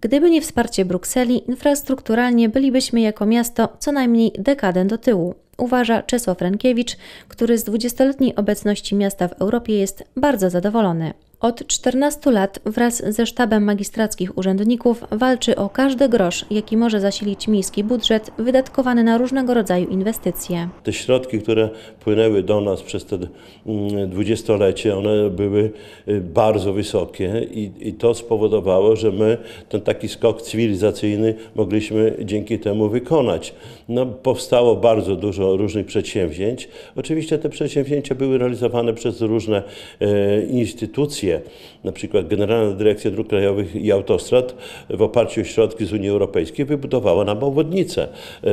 Gdyby nie wsparcie Brukseli, infrastrukturalnie bylibyśmy jako miasto co najmniej dekadę do tyłu, uważa Czesław Rękiewicz, który z 20-letniej obecności miasta w Europie jest bardzo zadowolony. Od 14 lat wraz ze sztabem magistrackich urzędników walczy o każdy grosz, jaki może zasilić miejski budżet wydatkowany na różnego rodzaju inwestycje. Te środki, które płynęły do nas przez te dwudziestolecie, one były bardzo wysokie i to spowodowało, że my ten taki skok cywilizacyjny mogliśmy dzięki temu wykonać. No, powstało bardzo dużo różnych przedsięwzięć. Oczywiście te przedsięwzięcia były realizowane przez różne instytucje, na przykład Generalna Dyrekcja Dróg Krajowych i Autostrad w oparciu o środki z Unii Europejskiej wybudowała nam obwodnicę.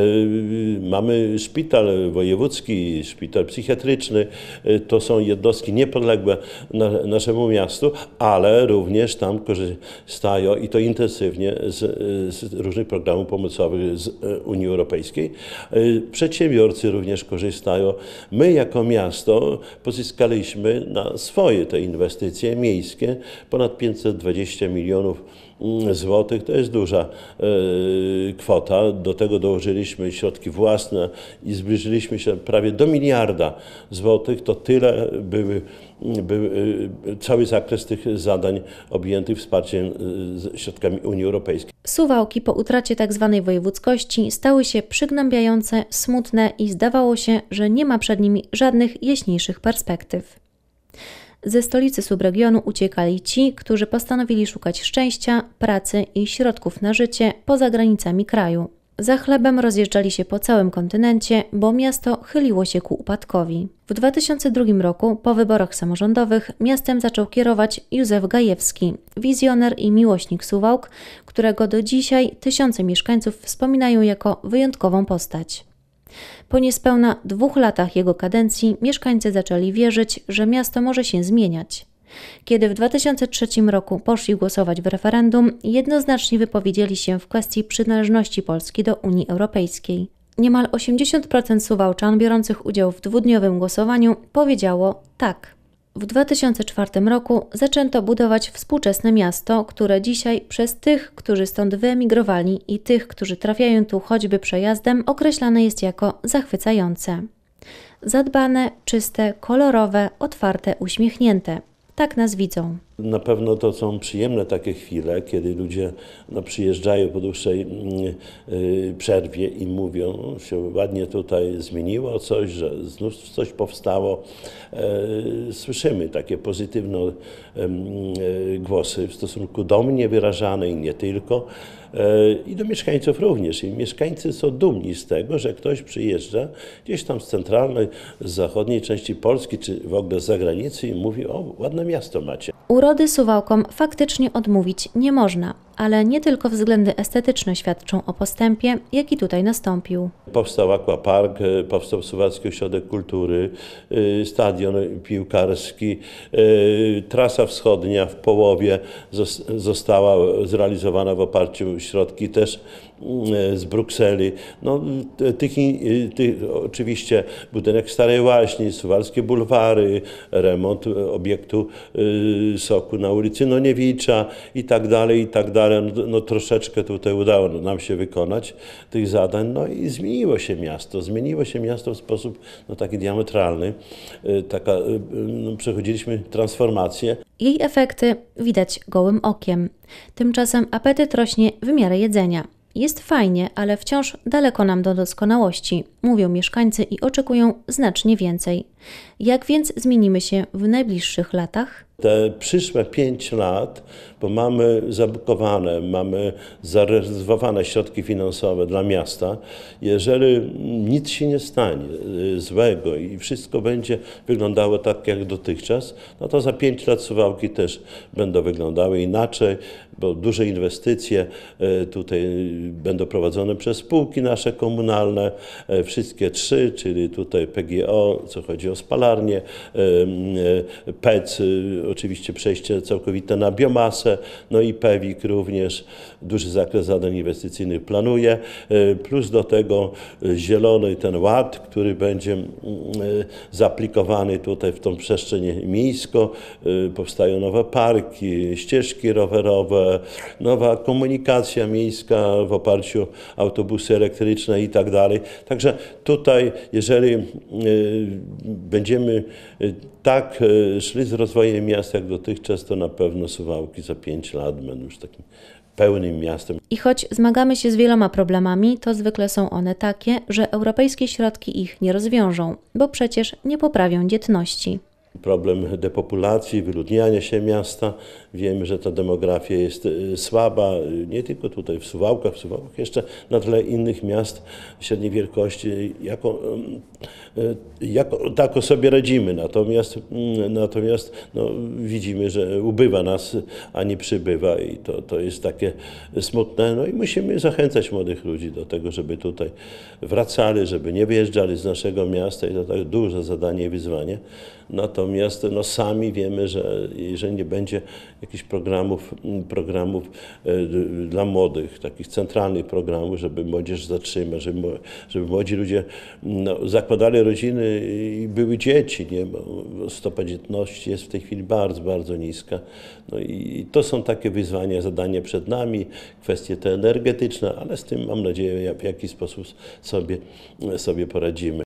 Mamy szpital wojewódzki, szpital psychiatryczny, to są jednostki niepodległe naszemu miastu, ale również tam korzystają i to intensywnie z różnych programów pomocowych z Unii Europejskiej. Przedsiębiorcy również korzystają. My jako miasto pozyskaliśmy na swoje te inwestycje miejskie ponad 520 milionów złotych. To jest duża kwota. Do tego dołożyliśmy środki własne i zbliżyliśmy się prawie do miliarda złotych. To tyle był cały zakres tych zadań objętych wsparciem środkami Unii Europejskiej. Suwałki po utracie tzw. wojewódzkości stały się przygnębiające, smutne i zdawało się, że nie ma przed nimi żadnych jaśniejszych perspektyw. Ze stolicy subregionu uciekali ci, którzy postanowili szukać szczęścia, pracy i środków na życie poza granicami kraju. Za chlebem rozjeżdżali się po całym kontynencie, bo miasto chyliło się ku upadkowi. W 2002 roku, po wyborach samorządowych, miastem zaczął kierować Józef Gajewski, wizjoner i miłośnik Suwałk, którego do dzisiaj tysiące mieszkańców wspominają jako wyjątkową postać. Po niespełna 2 latach jego kadencji mieszkańcy zaczęli wierzyć, że miasto może się zmieniać. Kiedy w 2003 roku poszli głosować w referendum, jednoznacznie wypowiedzieli się w kwestii przynależności Polski do Unii Europejskiej. Niemal 80% Suwałczan biorących udział w 2-dniowym głosowaniu powiedziało tak. W 2004 roku zaczęto budować współczesne miasto, które dzisiaj przez tych, którzy stąd wyemigrowali i tych, którzy trafiają tu choćby przejazdem, określane jest jako zachwycające. Zadbane, czyste, kolorowe, otwarte, uśmiechnięte. Tak nas widzą. Na pewno to są przyjemne takie chwile, kiedy ludzie przyjeżdżają po dłuższej przerwie i mówią, się ładnie tutaj zmieniło coś, że znów coś powstało. Słyszymy takie pozytywne głosy w stosunku do mnie wyrażane i nie tylko. I do mieszkańców również. I mieszkańcy są dumni z tego, że ktoś przyjeżdża gdzieś tam z centralnej, z zachodniej części Polski, czy w ogóle z zagranicy i mówi, o, ładne miasto macie. Urody Suwałkom faktycznie odmówić nie można, ale nie tylko względy estetyczne świadczą o postępie, jaki tutaj nastąpił. Powstał aquapark, powstał Suwałki Ośrodek Kultury, stadion piłkarski, trasa wschodnia w Połowie została zrealizowana w oparciu o środki też z Brukseli. No, oczywiście budynek Starej Łaźni, suwalskie bulwary, remont obiektu Soku na ulicy Noniewicza i tak dalej, i tak dalej. No, troszeczkę tutaj udało nam się wykonać tych zadań. No i zmieniło się miasto. Zmieniło się miasto w sposób taki diametralny. Przechodziliśmy transformację. Jej efekty widać gołym okiem. Tymczasem apetyt rośnie w miarę jedzenia. Jest fajnie, ale wciąż daleko nam do doskonałości, mówią mieszkańcy i oczekują znacznie więcej. Jak więc zmienimy się w najbliższych latach? Te przyszłe 5 lat, bo mamy zabukowane, mamy zarezerwowane środki finansowe dla miasta. Jeżeli nic się nie stanie złego i wszystko będzie wyglądało tak jak dotychczas, no to za 5 lat Suwałki też będą wyglądały inaczej, bo duże inwestycje tutaj będą prowadzone przez spółki nasze komunalne, wszystkie 3, czyli tutaj PGO, co chodzi o spalarnię, PEC, oczywiście przejście całkowite na biomasę, no i PEWiK również duży zakres zadań inwestycyjnych planuje, plus do tego zielony ten ład, który będzie zaaplikowany tutaj w tą przestrzeń miejską, powstają nowe parki, ścieżki rowerowe, nowa komunikacja miejska w oparciu o autobusy elektryczne i tak dalej. Także tutaj, jeżeli będziemy tak szli z rozwojem miasta jak dotychczas, to na pewno Suwałki za 5 lat będą już takim pełnym miastem. I choć zmagamy się z wieloma problemami, to zwykle są one takie, że europejskie środki ich nie rozwiążą, bo przecież nie poprawią dzietności. Problem depopulacji, wyludniania się miasta. Wiemy, że ta demografia jest słaba, nie tylko tutaj w Suwałkach jeszcze na tle innych miast średniej wielkości. Tak sobie radzimy, natomiast no, widzimy, że ubywa nas, a nie przybywa i to jest takie smutne. No i musimy zachęcać młodych ludzi do tego, żeby tutaj wracali, żeby nie wyjeżdżali z naszego miasta i to tak duże zadanie i wyzwanie. Natomiast no, sami wiemy, że jeżeli nie będzie jakichś programów dla młodych, takich centralnych programów, żeby młodzież zatrzymać, żeby młodzi ludzie no, zakładali rodziny i były dzieci, nie? Bo stopa dzietności jest w tej chwili bardzo, bardzo niska. No i to są takie wyzwania, zadania przed nami, kwestie te energetyczne, ale z tym mam nadzieję, w jaki sposób sobie poradzimy.